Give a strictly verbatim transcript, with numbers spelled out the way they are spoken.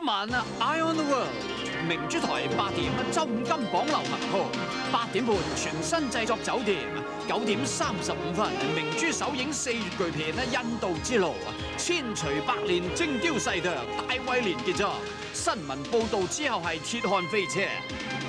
晚啊 ，Eye on the World， 明珠台八點周五金榜流行號，八點半全新製作酒店，九點三十五分明珠首映四月巨片《印度之路》，千錘百煉精雕細琢，大衛連傑作。新聞報導之後係鐵漢飛車。